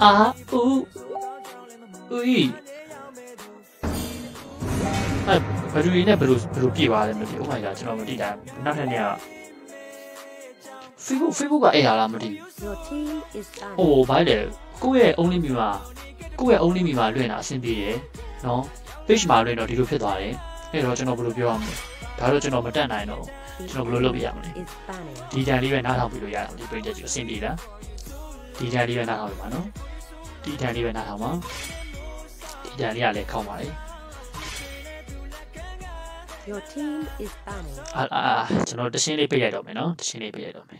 啊呜喂，哎，不注意那不如比话的没得，我买家知道没得的，那天呢，Facebook 个哎呀啦没得，哦，买了，ကိုယ့်ရဲ့ only 密码ကိုယ့်ရဲ့ only 密码လွှင့်တာအဆင်ပြေတယ်နော် page မှာလွှင့်တော့ဒီလိုဖြစ်သွားတယ်အဲ့တော့ကျွန်တော်ဘယ်လိုပြောရမလဲဒါတော့ကျွန်တော်မတက်နိုင်တော့ကျွန်တော်ဘယ်လိုလုပ်ပြရမလဲဒီတန်လေးပဲနားထောင်ပြီးလို့ရတာဒီပရိသတ်ကြီးအဆင်ပြေလားဒီတန်လေးပဲနားထောင်ပြပါနော်ဒီတန်လေးပဲနားထောင်ပါဒီတန်လေးကလည်းခေါင်းပါလေ Your team is banning. ကျွန်တော်တရှင်းလေးပြရတော့မယ်နော်တရှင်းလေးပြရတော့မယ်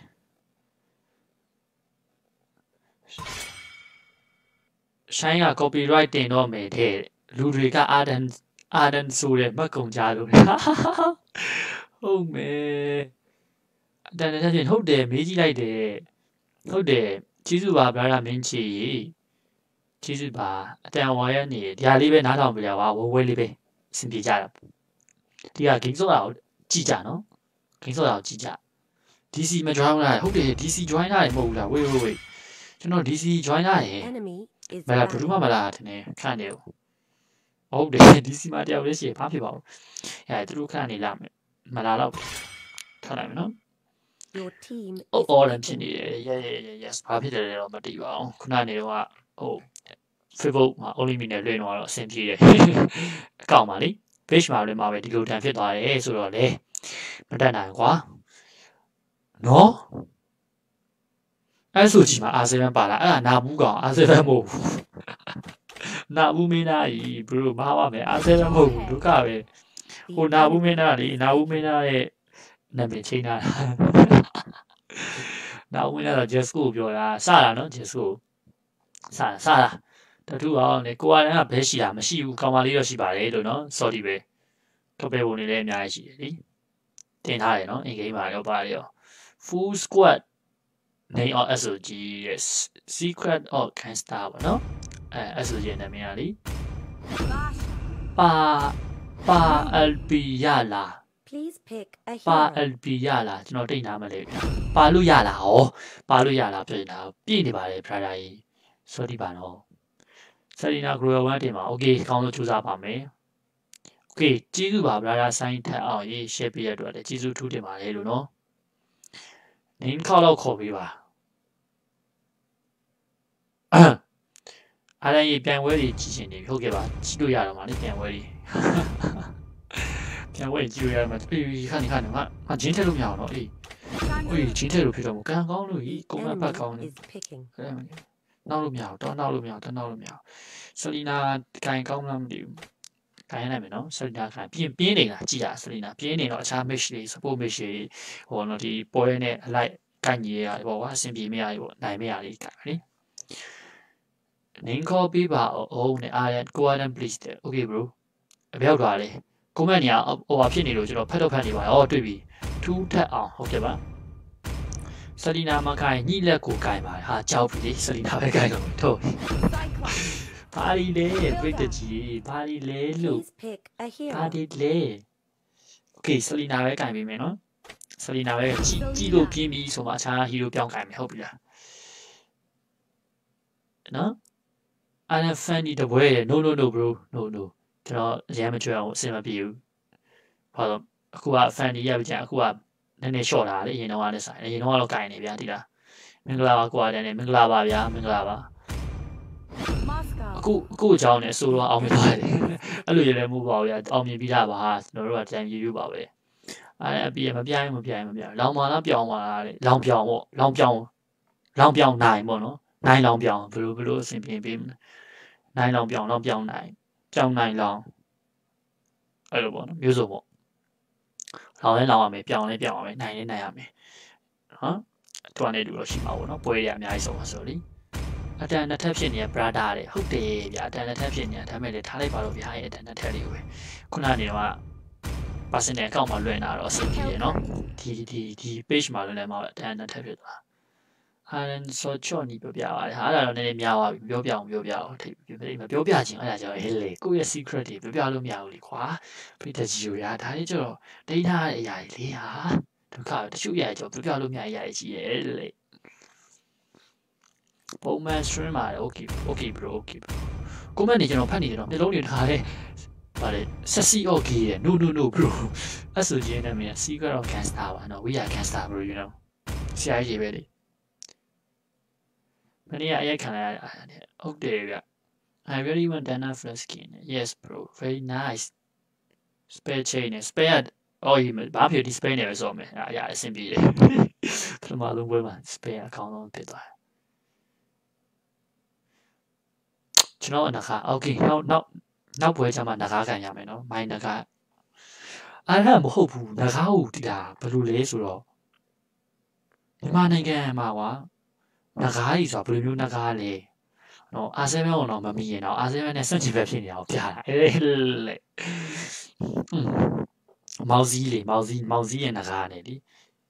ဆိုင်က copyright တင်တော့မယ်တဲ့လူတွေကအာဒန်ဆိုတဲ့မှတ်ကုန်ကြလို့ဟုတ်မယ်အတန်တန်းချင်းဟုတ်တယ်မေးကြည့်လိုက်တယ်ဟုတ်တယ်ကျေးဇူးပါဗလာမင်းချီကျေးဇူးပါအတန်ဝါရနေဒီဟာလေးပဲနားထောင်ပြရပါဝဲလေးပဲအဆင်ပြေကြတာဒီကဂိမ်းစောတာကိုကြည့်ကြနော်ဂိမ်းစောတာကိုကြည့်ကြ DC မ join လာဟုတ်တယ် DC join လာတယ်မဟုတ်ဘူးလားဝေးကျွန်တော် DC join လာတယ်မလားဘယ်သူမှမလာတယ်နဲ့ခန့်တယ်ဟုတ်တယ် DC မှာတယောက်လေးရှိဘာဖြစ်ပါဘူးအဲသူတို့ခန့်နေလာမယ်မလာတော့ထားလိုက်မယ်နော် Your team အော်ရန်ဖြစ်နေတယ် yes ဘာဖြစ်တယ်လဲတော့မသိပါဘူးခုနကနေတော့ဟို Facebook မှာ only me နဲ့လွှင့်တော့အဆင်ပြေတယ်အကောင့်ပါလေ page မှာလည်းမှာပဲဒီလိုတန်ဖြစ်သွားတယ်ဆိုတော့လေမတက်နိုင်ကွာနော်အဲ့ဆိုကြီးမှာ R7 ပါလားအဲ့ဒါနာဘူးကောင် R7 မဟုတ်ဘူးနာဘူးမင်းသားကြီးဘရိုမားပါမယ် R7 မဟုတ်ဘူးဒုက္ခပဲဟိုနာဘူးမင်းသားလေနာဘူးမင်းသားရဲ့နာမည်ချိန်တာနာဘူးမင်းသားတော့ Jesco ပြောတာစတာနော် Jesco စတာတတူအောင်လေကိုကလည်းဘဲရှိတာမရှိဘူးကောင်မလေးတော့ရှိပါတယ်လို့နော် sorry ပဲတော့ပဲဝင်နေလည်းအများကြီးရှိတယ်လीတင်ထားတယ်နော်အင်္ဂိမ်းမှာတော့ပါတယ်ရော full squad name or SOG yes secret or can star ပါနော်SOG နာမည်ကလीပါ LP ရလား Please pick a hero ပါ LP ရလားကျွန်တော်တိတ်နာမလဲဗျာပါလို့ရလားဟောပါလို့ရလားပြင်တာပြည့်နေပါတယ် brother ကြီး sorry ပါနော် Selina Grower 1တင်ပါ okay ကောင်းလို့ကြိုးစားပါမယ် okay ကျေးဇူးပါ brother ဆိုင်းထက်အောင်ရေး share ပေးရတော့လည်းကျေးဇူးထူးတင်ပါတယ်လို့နော်နင်းခေါက်တော့ခေါ်ပေးပါအားလည်းပြိုင်ပွဲတွေကြည့်ရှင်နေပြီဟုတ်ကဲ့ပါကြည့်လို့ရတော့မှာလေပြိုင်ပွဲတွေပြိုင်ပွဲကြည့်ရမှာအေးခဏငါဂျင်းထက်လို့မရအောင်တော့အေးဂျင်းထက်လို့ဖြစ်တော့မကံကောင်းလို့ဤကုန်းမပတ်ကောင်းနေနောက်လို့မရအောင်တော့နောက်လို့မရအောင်ဆလီနာကန်ကောင်းလားမသိဘူးကန်ရနိုင်မယ်နော်ဆလီနာကန်ပြင်းနေတာကြည်ရဆလီနာပြင်းနေတော့အခြား match တွေ support match တွေဟိုနော်ဒီပွဲနဲ့အလိုက်ကန်ကြီးရပေါ့ကွာအဆင်ပြေမရဘူးပေါ့နိုင်မရလေးကန်ပါလေနင်းခေါ်ပေးပါအောင်နဲ့အားရကိုအားတန် please တဲ့ okay bro အပြောက်သွားလေ comment ညာဟိုဖြစ်နေလို့ကျွန်တော်ဖတ်နေပါရောတွေ့ပြီထူးထက်အောင်ဟုတ်ကဲ့ပါဆလီနာမကိုင်ညှိလက်ကိုကိုင်ပါဟာကြောက်ပြီလေဆလီနာပဲကိုင်တော့ထုတ်ဘာလီလေပြည့်တကြီးဘာလီလေလို့ဘာဒီလေโอเคဆလီနာပဲကိုင်ပေးမယ်နော်ဆလီနာပဲကြည့်လို့ပြင်းပြီဆိုမှအခြားဟီးရိုးပြောင်းကိုင်မယ်ဟုတ်ပြီလားနော်အဲ့ဒါ funny တပွဲ no bro no ကျွန်တော်အရင်မကြွအောင်အဆင်မပြေဘူးဘာလို့အခုက funny ရပြီကြာအခုကနည်းနည်း short လာလေအရင်တော့လည်းဆိုင်အရင်တော့ကိုင်နေဗျာဒီလားမင်္ဂလာပါကိုအားတန်းနဲ့မင်္ဂလာပါဗျာမင်္ဂလာပါအခုအကြောင်းနဲ့အဆိုတော့အောင်မြင်ပါတယ်အဲ့လိုရလည်းမဟုတ်ပါဘူးဗျာအောင်မြင်ပြီးတာပါကျွန်တော်တို့ကတန်ရည်ပါပဲအဲ့အပြင်မပြိုင်လောင်မာလားပြောင်းပါလားလေလောင်ပြောင်းပေါ့လောင်ပြောင်းနိုင်ပေါ့နော်နိုင်လောင်ပြောင်းဘယ်လိုအဆင်ပြေပေးမလဲနိုင်လောင်ပြောင်းနိုင်ပြောင်းနိုင်လောင်အဲ့လိုပေါ့နော်မျိုးစုံပေါ့လောင်လဲလောင်ရမယ်ပြောင်းလဲပြောင်းရမယ်နိုင်လဲနိုင်ရမယ်နော်တွန်းနေတူတော့ရှိမှာပေါ့နော်ပွဲရအများကြီးဆုံးပါဆိုလေအတန်နှစ်ထပ်ဖြစ်နေတဲ့ brother တွေဟုတ်တယ်ဗျာအတန်နှစ်ထပ်ဖြစ်နေတာဒါမဲ့လေထားလိုက်ပါတော့ဗျာရဲ့အတန်နှစ်ထပ်လေးကိုပဲခုနကနေတော့ personal account မှာလွှင့်တာတော့အဆင်ပြေတယ်နော်ဒီ page မှာလွှင့်လဲမှာအတန်နှစ်ထပ်ဖြစ်သွားအားလည်းစောချော့နေပြောပြပါတယ်ဟာအဲ့ဒါတော့နည်းနည်းများသွားပြီပြောပြအောင်ထိပ်မပြောပြချင်အဲ့ဒါကြောင့်ဟဲ့လေကိုယ့်ရဲ့ secret တွေပြောပြလို့မရဘူးလေခွာပြည့်တကြီးရဒါလေးကျတော့ဒိထားတဲ့အရာကြီးလေဟာဒုက္ခတချို့အရာကြောင့်ပြောပြလို့မရတဲ့အရာကြီးရဲ့လေပုံမှန် stream မှာ okay bro ကိုမန့်နေကျွန်တော်ဖတ်နေတယ်တော့မျိုးလုံးတွေတခါလေဗါလေ sexy okay ရ no bro အဲ့ဆိုရင်လည်းမင်း secret of gangster ပါနော် we are gangster bro you know ဆရာကြီးပဲလေမနေ့ကအရိုက်ခံလိုက်ရဟုတ်တယ်ဗျ I really want Dana Flash skin yes bro very nice spare chain spare အော်ဒီဘာဖြစ်ဒီ spare နဲ့ပဲစောမယ်အဲ့အဆင်ပြေတယ်ပထမဆုံးပွဲမှာ spare အကောင်းဆုံးဖြစ်သွားတယ်ကျွန်တော်နဂါ okay နောက်ပွဲကျမှနဂါခံရမယ်နော်မိုင်းနဂါအဲ့ဒါမဟုတ်ဘူးနဂါကိုတီးတာဘယ်လိုလဲဆိုတော့မြန်မာနိုင်ငံမှာကွာနဂါကြီးဆိုတာဘယ်လိုမျိုးနဂါလဲနော်အာ7ကိုတော့မမီရင်တော့အာ7နဲ့စက်ချင်ပဲဖြစ်နေအောင်ပြတာလေမောင်စီးရဲ့နဂါနဲ့လေ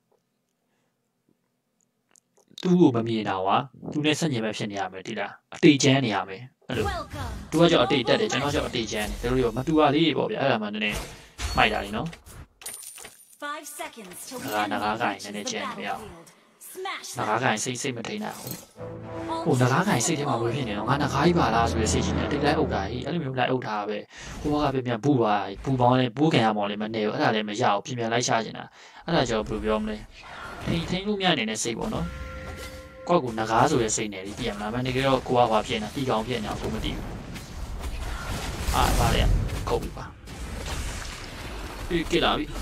သူ့ကိုမမြင်တာကွာသူနဲ့စက်ချင်ပဲဖြစ်နေရမယ်တိလားအတိတ်ကျန်းနေရမယ်အဲ့လိုသူကကြောင့်အတိတ်တက်တယ်ကျွန်တော်ကြောင့်အတိတ်ကျန်းတယ်တို့ရောမတူပါလေးပေါ့ဗျာအဲ့ဒါမှနည်းနည်းမိုက်တာလေနော်5 seconds till the end နဂါကိုင်းနည်းနည်းကျန်းနေရအောင်နဂါကိုင်းစိတ်မထိန်နိုင်ဘူးဟိုနဂါကိုင်းစိတ်ထဲမှာဝင်ဖြစ်နေတော့ငါနဂါကြီးပါလားဆိုရစိတ်ကြီးနဲ့တိတ်လိုက်အုပ်တာကြီးအဲ့လိုမျိုးလိုက်အုပ်ထားပဲဟိုကပြန်ပူပါပူပေါင်းလဲပူးခံရမောင်လေးမနေဘူးအဲ့ဒါလည်းမရဘူးပြန်လိုက်ရှာနေတာအဲ့ဒါကြောင့်ဘယ်လိုပြောမလဲထိန်လို့မြနေတဲ့စိတ်ပေါ့နော်ကောက်ကနဂါဆိုရစိတ်နေပြီပြန်လာမှနေကြတော့ကိုကဘာဖြစ်နေပြီးကောင်ဖြစ်နေအောင်ကိုမသိဘူးဗါလေခုတ်ပြီပါကြည့်လာပြီ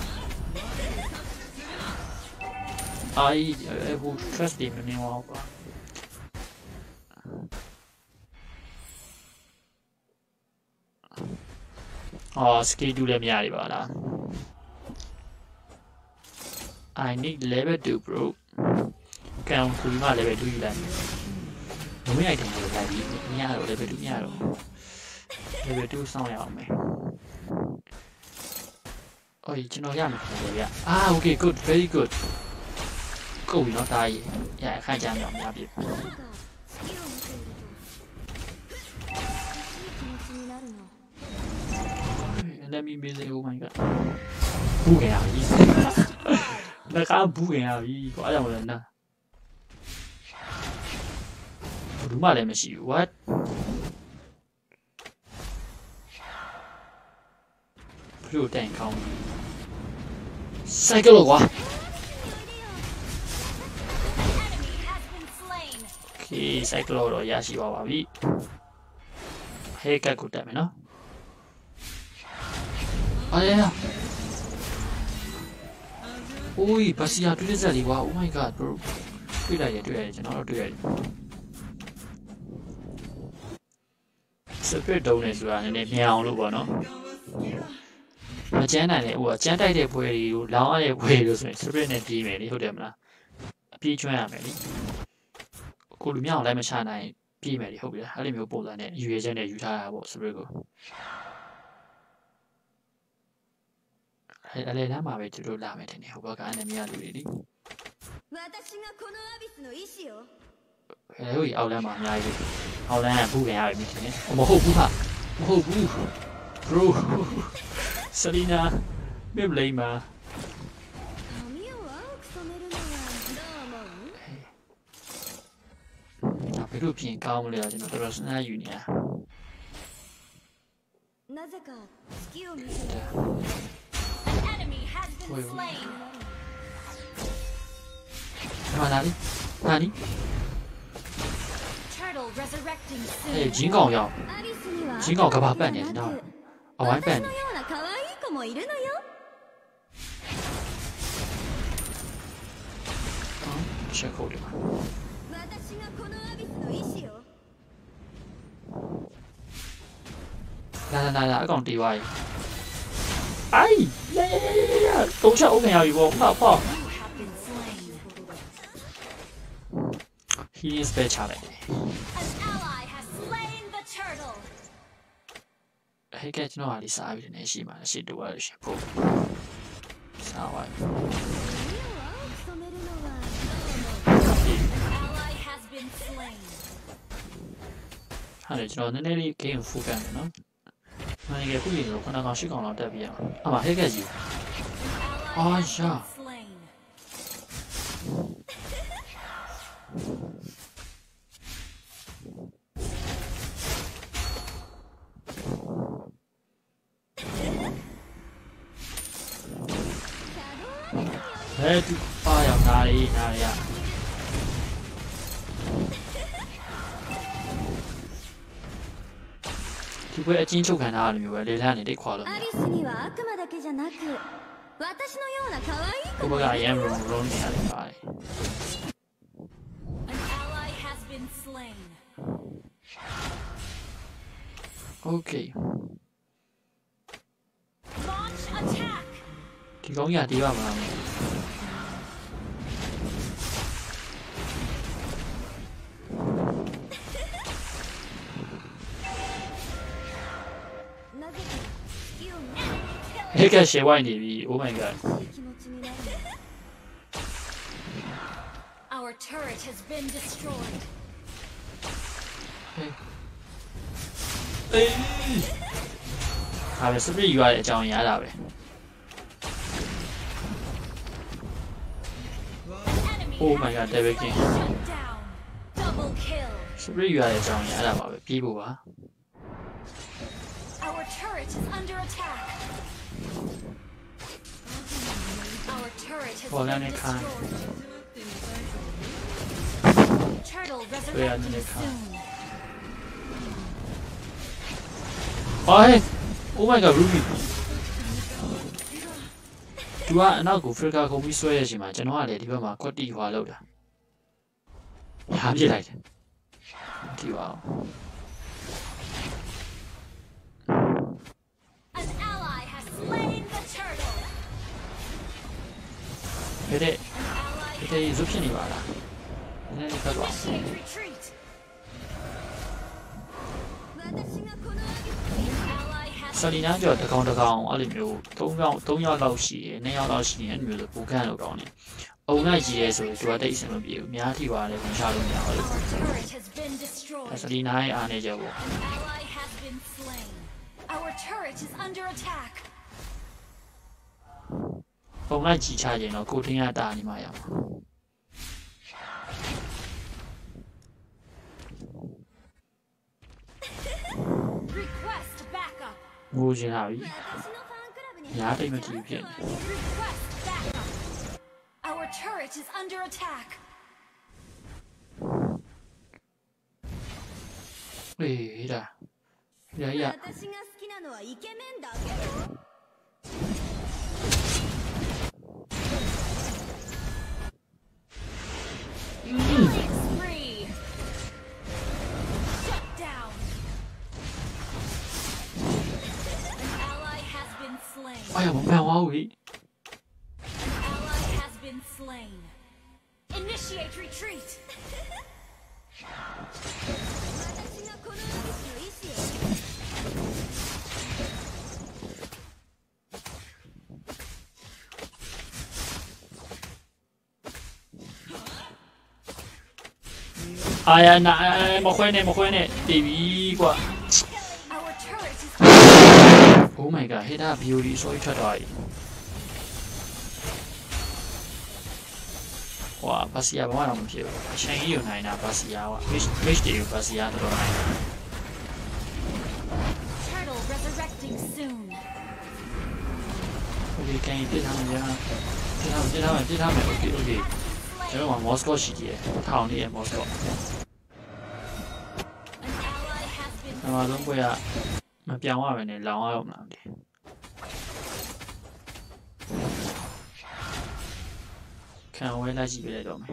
ဟို trust တယ်မနေအောင်ပါschedule လည်းမရပါလား I need level 2 bro ကန်ကူမ level 2ယူလိုက်မမေ့ item ကိုလိုက်ပြီးမရတော့ level 2မရတော့ level 2စောင့်ရအောင်မယ်အော်ကျွန်တော်ရမှာပေါ့ဗျာokay good very good ကိုပြီနော်တားကြီးရခိုင်ကြမ်းအောင်များပြီLet me visit oh my god ဘူးခင်ရပြီနဂါဘူးခင်ရပြီကိုအဲ့ကြောင့်လည်းနာဘူးမှလည်းမရှိဘူး what ဘလို့တိုင်ကောင်းစိုက်ကလို့ကွာ okay စိုက်ကလို့တော့ရရှိပါပြီဟဲကတ်ကိုတက်မယ်နော်Ui, pasti ada di sini. Wow, oh my god, bro. Tidak ya, jangan orang tidak. Seperti daun itu kan, ini miau lu bono. Macam mana ni? Wah, jangan tak ada boleh, lawan ada boleh tu sebenarnya. Seperti ni di mana? Itu dia mana? Pi cuci apa ni? Kalau miau lain macam mana? Pi mana? Itu dia. Ada miau bola ni. Yuh je ni, yuh cah apa? Seperti tu. Ale lama be tu lama ni. Hubungan kan ni miau dulu ni. Hei, awak lama miau ni. Awak lama bukan awak ni. Mau buka, mau buka, bro. Selina, boleh mah. Tapi tu pian kau mula je, terus nak yunya. Nani? Hey, 警告要，警告可怕半年，你知道吗？玩半年。缺口的嘛。来，讲地位。哎呀！都出 OK 有喎，怕。He is better嚟。Hey, get no ali sabi na si ma si dual siya po. Sawa. Haliကျွန်တော်နည်းနည်းလေး game ဖူးကန်တယ်နော်။မင်းကခုရင်တော့ခဏကောင်ရှိကောင်တော့တက်ပြရအောင်။အမဟဲ့ကကြီး။အာရှာ။သူပါရောက်နားလေးနားလေးရဒီဘက်အချင်းချုပ်ခံထားရတယ်မျိုးပဲလေလန်းနေတိတ်ခွာလို့မရアリスには悪魔だけじゃなく私のような可愛いဘူးဘက်ကအရင်ရုံနေရတယ်ပါတယ် An ally has been slain. Okay Launch attack. ဒီကောင်းကြီးကတီးပါမလားなぜか地球をဟဲ့ကရှယ်ဝိုင်းနေပြီ Oh my god 気持ちになる Our turret has been destroyed. အေးဒါပဲစပရစ်ယူရတဲ့အကြောင်းရတာပဲ Enemy Oh my has god, been David King. shut down. Double kill. စပရစ်ယူရတဲ့အကြောင်းရတာပါပဲပြီးဖို့ပါ Our turret is under attack. Our turret has Well, been then it can't. destroyed. Turtle Yeah, then resurrecting it can't. soon. ဟိုး Oh my god Ruby သူကအနောက်ကိုဖရကာခုံပြီးဆွဲရချိန်မှာကျွန်တော်ကလည်းဒီဘက်မှာကွက်တီဟွာလောက်တာဟာပြစ်လိုက်တယ်ဒီပါ An ally has slain the turtle. ဖဲတဲ့ An ally ဒီတေးရုပ်ဖြစ်နေပါလားနည်းနည်းဖတ်ပါ initiate retreat. 私がこのアリス An ally has ဆလီနာကျော်တကောင်အဲ့လိုမျိုး3ယောက်လောက်ရှိတယ်2ယောက်လောက်ရှိတယ်အဲ့လိုမျိုးဆိုပူခန့်လို့ကောင်းတယ်အုံလိုက်ကြီးရဲဆိုရင်သူကတိတ်အဆင်မပြေဘူးအများထိပါတယ်ဝင်ချလို့မရဘူး our turret has been ဒါ destroyed. ဆလီနာရဲ့အားနေချက်ပေါ့ An ally has been slain. Our turret is under attack. ပုံလိုက်ကြီးချခြင်းတော့ကိုတင်းရတာနေမှရမှာ Request backup. ငိုချင်တာပြီ私のファンクラブにညာတိတ်မကြည့်ဖြစ်နေ Request backup. Our turret is under attack. ဟေးဒါရရ私が好きなのはイケメンだけど Killing spree. Shut down. An ally has been slain. အဲ့ရမမှန်ပါဘူးဟိ An ally has been slain. Initiate retreat. 私がこのアリスの意志をအာရနာမခွဲနဲ့တီးပြီကွာ Our turret is Oh my god ဟေးဒါ BOD ဆိုထွက်သွားပြီဟွာဘာစီယာဘာမှတော့မဖြစ်ဘူးအချိန်ကြီးယူနိုင်တာဘာစီယာက Mitch တေကိုဘာစီယာတော့နိုင်တာ turtle resurrecting soon. Okay ကန်ပြစ်ထားမယ်ပြစ်ထားမယ် Okay ကျွန်တော်ကမော်စကိုရှိတယ်ထောင်နေရမော်စကို An ally has been အမှန်ဆုံးပွဲကမပြောင်းရပဲနဲ့လောင်ရတော့မလားမသိခံဝဲလိုက်ကြည့်ပြလိုက်တော့မယ်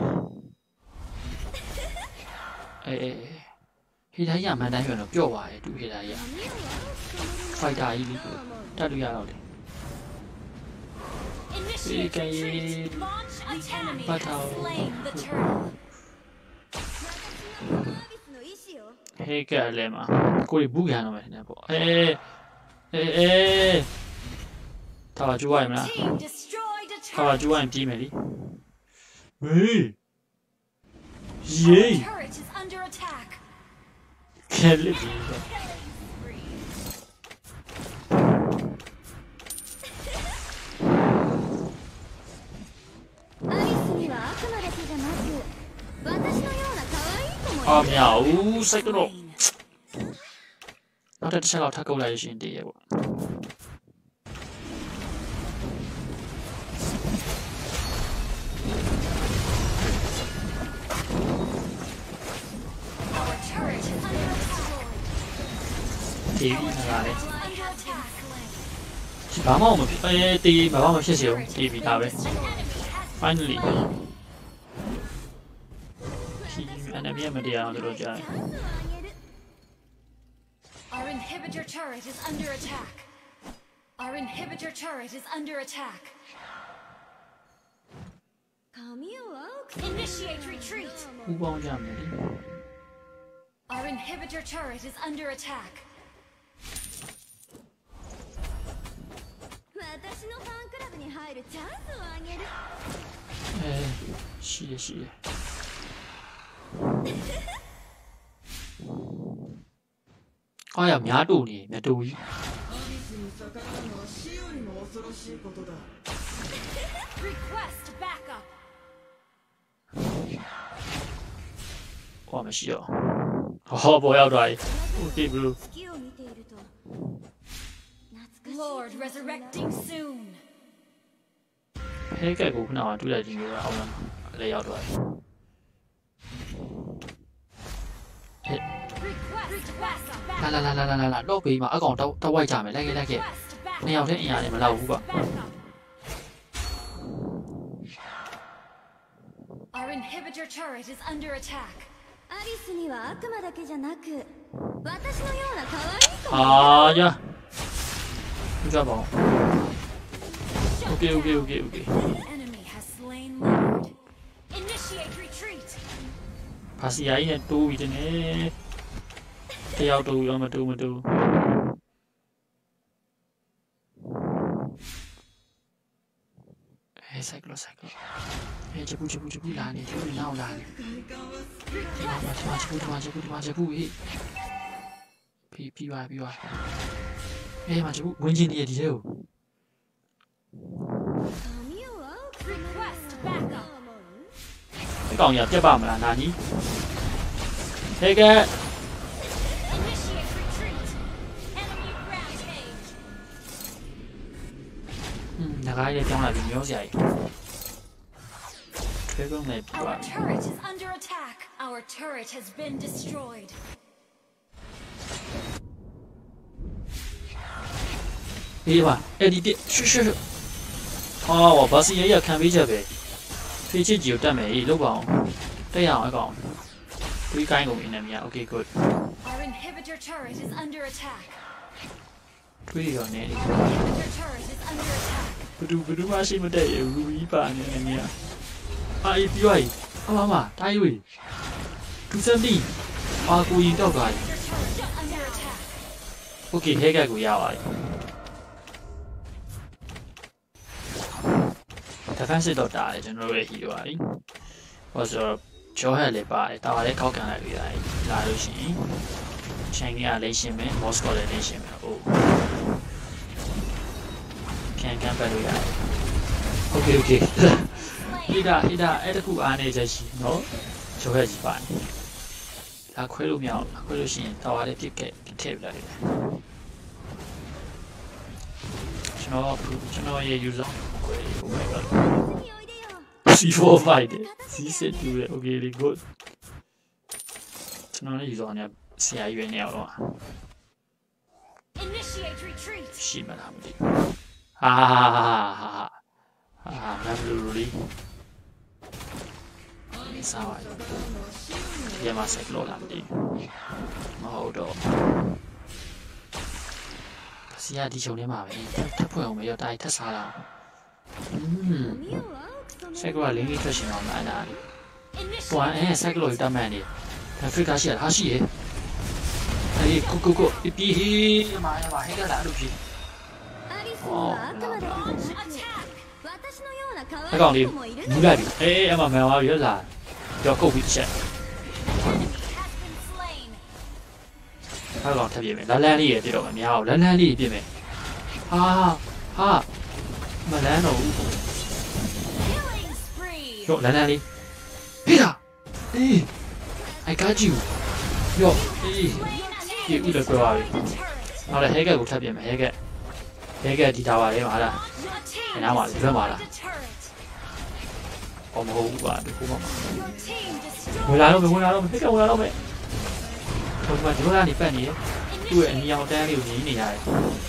အေးဟီတိုင်းရမှန်တိုင်းပြန်တော့ပျော့သွားတယ်သူဟီတိုင်းရ ဖိုက်တာကြီးတက်လို့ရတော့တယ် initiate Okay. retreat. Launch attack. But Has how- slain the turtle. 私がこのアリスの意志をဟဲကဲလဲမှာကိုကြီးဘူးခံတော့မယ်ထင်တယ်ပေါ့အေးထားပါကြိုးရမလား Team destroyed a ထားပါ turret. ကြိုးရရင်ပြီးမယ်လीဟေး Our ယေး turret is under attack. ခဲလက်ကြီး Killing spree. アリスには悪魔だけじゃなく私のような可愛い子もいအော်るမရဘူးစိတ်တော့ Slain. နောက်တစ်ချက်လောက်ထပ်ကုတ်လိုက်ရှင်တည်ရပေါ့တေးပြီးနေတာလေ Under attack. ဒီဘာမှမဖြစ်တေးဘာမှမဖြစ်စေဘူးတေးပြီးသားပဲ finally ဒီenemy မတရားအောင်တို့ကြား Our inhibitor turret is under attack. Our inhibitor turret is under attack. 髪を青く Initiate retreat. ပူပေါင်းကြမယ်လေ Our inhibitor turret is under attack. 私のファンクラブに入るチャンスをあげるရှိရအားရများတူနေမြတူကြီး Request backup. ဟောမရှိတော့ဟောပေါ်ရောက်သွားပြီ okay bro 月を見ていると懐かしい Lord resurrecting soon. ဖဲကက်ကိုခုနကတွေ့လိုက်ခြင်းမျိုးအောင်လားလည်းရောက်သွားပြီ Request backup. လာတော့ဘေးမှာအကောင်တော့ဝိုက်ကြမယ်လိုက်ခဲ့ Request နှစ် backup. ယောက်တည်းအင်အားနဲ့မလောက်ဘူးကွာ Backup. Our inhibitor turret is under attack. アリスには悪魔だけじゃなく私のような可愛い子もအာရကြပါဦး Shut okay down. Enemy has slain Lord. Initiate retreat. ဘာစီယာကြီးနဲ့တိုးပြီးတင်နေတယောက်တိုးရောမတိုးဆိုင်ကလဂျပူလာနေဒီနောက်လာနေဒီမှာဂျပူဟေးပြီးပါမှာဂျပူဝင်ချင်းနေဒီထဲကို髪を青く Request backup. အကောင်ရပြတ်ပါမလားနာနီဟဲက Initiate retreat. Enemy rampage. ငါးလေးပြောင်းလာပြီမျိုးစရာကြီးထွေးကုန်နေပြီ Our turret is under attack. Our turret has been destroyed. ဒီပါအဲ့ဒီရှွဟာဘာစီရခံပေးချက်ပဲဖေးချစ်ကြီးကိုတက်မယ်လောက်ပါအောင်တက်ရအောင်အကောင်တွေးကိုင်းကုန်နေနေမြာ okay good Our inhibitor turret is under attack. တွေးရောနေနေ Our inhibitor turret is under attack. ဘဒူမရှိမတက်ရဘူးရူကြီးပါနေနေမြာအာအေးပြောရည်အမတိုင်းဝေးသူစမ်းပြီအာကိုရင်တော့ကား Inhibitor turret under attack. okay ဟဲကက်ကိုရပါပြီ defensive တော့တာတယ်ကျွန်တော်တို့ရဲ့ hero ပါပြီဟောဆိုတော့ဂျောဟက်လည်းပါတယ်တာလည်းခောက်ခံလိုက်ပြီလာလို့ရှိရင်ချိန်ကလည်းရှင်းမယ်မော့စကောလည်းရှင်းမယ်အိုးပြန်ကမ်းပတ်လို့ရတယ် okay ဟိဒါအဲ့တခုအားနေချက်ရှိနော်ဂျောဟက်ကြီးပါတယ်လာခွဲလို့မရအောင်ခွဲလို့ရှိရင်တာလည်းပြစ်ထည့်ပြလိုက်တယ်ကျွန်တော်ရဲ့ user ခွဲလို့ပဲにおいでよ C4 fight C7 တူတယ် okay good ကျွန်တော်လည်း user နဲ့ဆရာရွေးနေအောင်တော့ Initiate retreat. ရှိမလားမသိဘူးမမ်လူရီစားပါဒီမှာဆက်လို့လာမသိဘူးမဟုတ်တော့ဆရာဒီချုံထဲမှာပဲထပ်ဖွင့်အောင်မရောတားထပ်စားလာ髪を青く染ဆက်ကလင်းကြီးထွက်ရှင်အောင်လားအဲ့ဒါ Initiate. ဟိုဆက်ကလို့တတ်မှန်နေဒါဖရစ်ကရှိရဟာရှိရအေးကိုပြီးဟေးအမဟဲ့ကလာလို့ပြီアリスには悪魔だけじゃなく Attack. 私のような可အကောင်愛いလေး子もいるမူလိုက်ပြီအေးအမမှန်ပါပြီဟုတ်လားကြောက်ကုတ်ပြီးတစ်ချက် Enemy has been slain. အဲ့ကောင်ထပ်ပြည့်မယ်လန်းလေးရပြတော့မများဘူးလန်းလေးပြည့်မယ်ဟာမလန်းတော့ဘူး Killing spree. ရောလန်းလေးဟေးတာအေး I got you ရောအေး Slain an You enemy. either go out. Destroyed the turret. နောက်လည်းဟဲကက်ကိုထပ်ပြည့်မယ်ဟဲကက်ဒီတာပါလေးမှာလား Your team And now what? destroyed Remember the turret. ဟောမဟုတ်ဘူးကွာဒီခုမှ Your team ဝင် destroyed. လာတော့မယ်ဟဲကက်ဝင်လာတော့မယ်ဟိုမှာဒီလိုကနေပတ်နေရ Initiate သူ့ရဲ့အနီအောင်တန်းလေးကိုမြင်နေရတယ်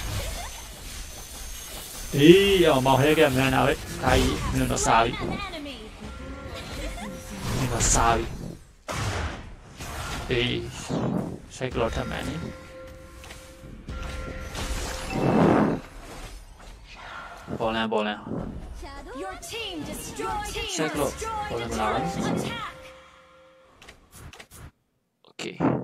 အေးအောင်မောင်ဟဲကမန်နာပဲဒါကြီးမင်းတို့စားပြီ An enemy. မင်းတို့စားပြီအေးစိုက်ကလောထမှန်နေပေါ်လန်シャドウ Your team destroyed. Cyclo. Destroyed a Hola, hola. turret. Attack. โอเค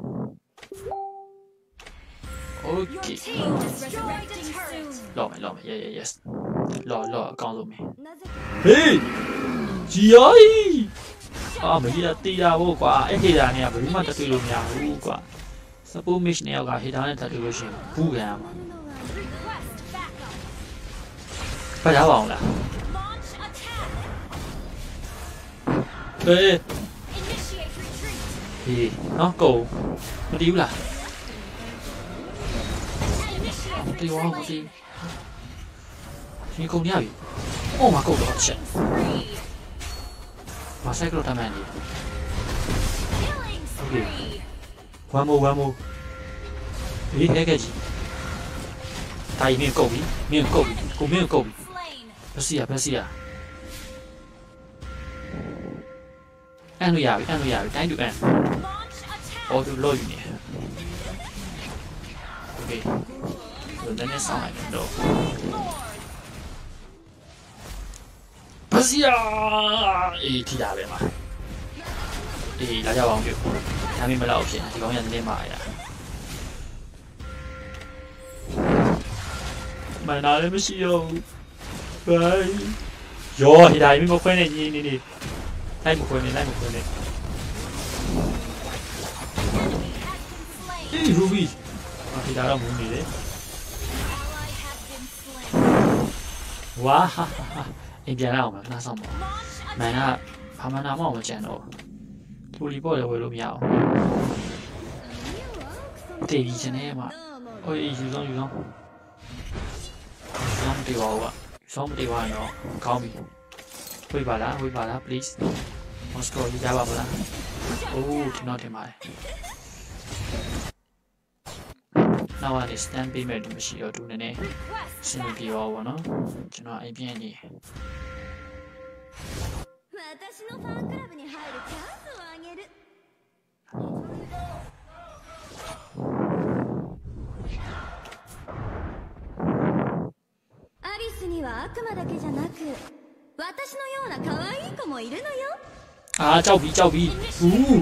Your team destroyed a turret. လောမယ် yes လောအကောင်းဆုံးပဲなぜかဟေးဂျီယိုင်အာမကြီးတာတေးတာဗောကွာအဲ့ဟေတာနဲ့ကဘယ်သူမှတတွေ့လို့မရဘူးကွာ support mission နဲ့ကဟေတာနဲ့တတွေ့လို့ရှိရင်ဘူးခံရမှာ Request backup. ဖတ်ရပါအောင်လား Launch attack. ဟေး Initiate retreat. ဟေးနော်ကုန်မတီးဘူးလား Initiate မတီး retreat. ဘူးမတီးရှင်ကုန်ရပြီအိုးမကုန်တော့ချက် Spree. မဆိုင်ကလို့တမန်နေ Killing spree. one more ဟေးဟဲကကြီးတာကြီးမင်းကုန်ပြီမင်းကုန်ပြီကိုမင်းကုန်ပြီ Slain. ဘစီရအန်လို့ရပြီတိုင်းတူအန် Launch attack. အော်သူလို့ယူနေโอเคဒီနေ့ဆောင်လိုက်တော့ Lord. ဘစီရအေးထိတာပဲမှာအေးလာကြပါအောင်ပြုဒါမှမလောက်ဖြစ်ဒီကောင်ရနေမှာရမနာလည်းမရှိတော့ဘူးဘိုင်ယောဟိဒါမင်းမခွဲနဲ့ညီနေလိုက်မခွဲနဲ့ Has been slain. အေးရူဘီဟိဒါတော့မူနေတယ် Ally has been slain. ဝါဟာအင်ပြန်လာအောင်မလားဆောင်ပါ Launch မန် attack. ကဘာမှနာမအောင်မကြံတော့ပူလီပေါ့လည်းဝယ်လို့မရအောင် တေးကြီးချင်နေမှာဟိုယူဆောင်ဆောင်မတေးပါဘူးကဆောင်မတေးပါတော့ကောင်းပြီဝေးပါလား please မော်စကိုရပါမလားအိုးဒီတော့တင်ပါတယ်နောက်ကနေ stand ပေးမယ်လို့မရှိတော့သူနည်းနည်း Request စင်မပြေပါဘူးဗောနော်ကျွန်တော်အိမ်ပြန်နေ私のファンクラブに入るチャンスをあげるアリスには悪魔だけじゃなく私のような可愛い子もいるのよအာကြောက်ပြီဦး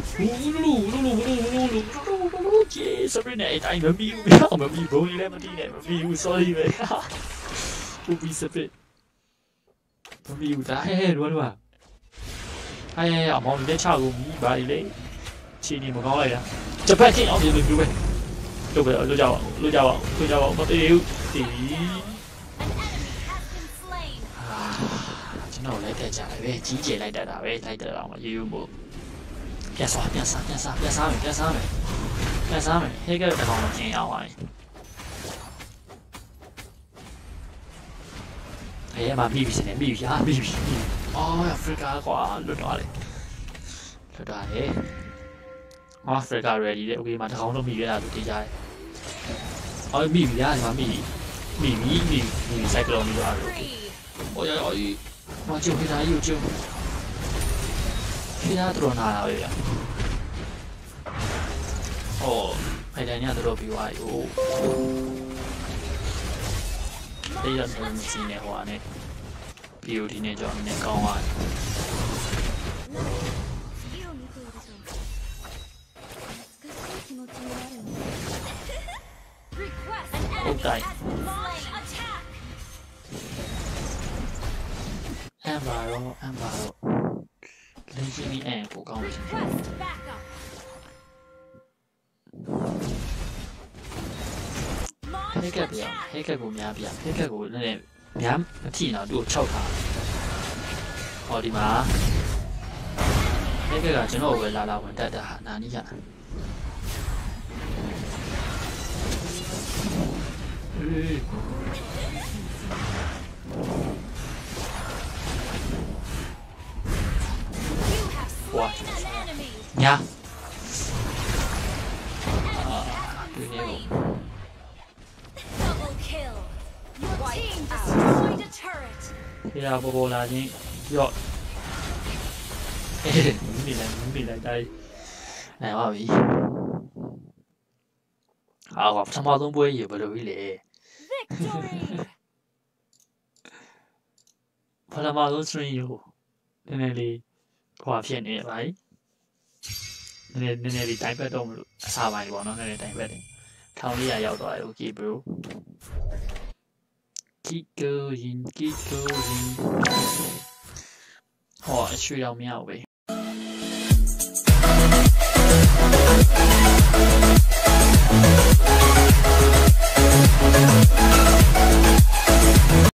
ကျေးစပင်းနဲ့အတိုင်းမမီဘူးမမီဘုံလေးလည်းမတီးနဲ့မမီဘူး sorry ပဲပူပီစပင်းမမီဘူးဒါဟဲ့လောလောဟဲ့အမောင်လေးချကုန်ပြီဘာလဲချီနေမကောင်းလိုက်တာဂျပန်ချင်းအောင်နေလို့ပဲလို့ကြပါမတေးဘူးတီး has been slain. ကျွန်တော်လိုက်တက်ကြတယ်ပဲကြီးကျယ်လိုက်တတ်တာပဲလိုက်တက်အောင်ရေယူမို့ပြန်စားမယ်ဟဲ့ကတကောင်တော့ကျင်းအောင်ပါအေးမမိပြီစနေမိပြီအော်အာဖရိကကွာလွတ်သွားတယ်အာဖရိက ready တဲ့ okay မှာတကောင်တော့မိရတာသူတေးကြတယ်အော်မိပြီဒီမှာမိစိုက်ကလုံးမိသွားတယ် okay Spree. 哦呀哦咦，我就给他又就，给他多拿了呀。哦，还得人家多比我哟。这个是今年话呢，比如今年叫你讲话。 月を見ていると懐かしい気持ちになるの Request an enemy Okay. has been slain. Attack. Amber 林心怡哎，不讲为什么？ Request backup. Launch 黑个不要， attack. 黑个不များပြ黑个ကိုလည်းများမထိတော့သူ့ကိုခြောက်ထားဟောဒီမှာ黑个ကကျွန်တော်ကိုပဲလာဝင်တတ်တာဟာနာနီးရအေး You have slain an enemy. ညာ An enemy has been Good slain. destroyed a turret. ခေရာပေါ်ပေါ်လာချင်းရော့မိလိုက်တိုင်းပါပြီဟာပထမဆုံးပွဲကြီးဘယ်လိုကြီးလဲ Victory. ပထမဆုံး string ကိုနည်းနည်းလေးခွာဖြစ်နေပါပြီနည်းနည်းလေးတိုင်းပတ်တော့မလို့အစားပိုင်းပေါ့နော်နည်းနည်းတိုင်းပတ်တယ်1400ရောက်သွားတယ် okay bro keep going ဟောအရွှေတော်မရဘူးပဲ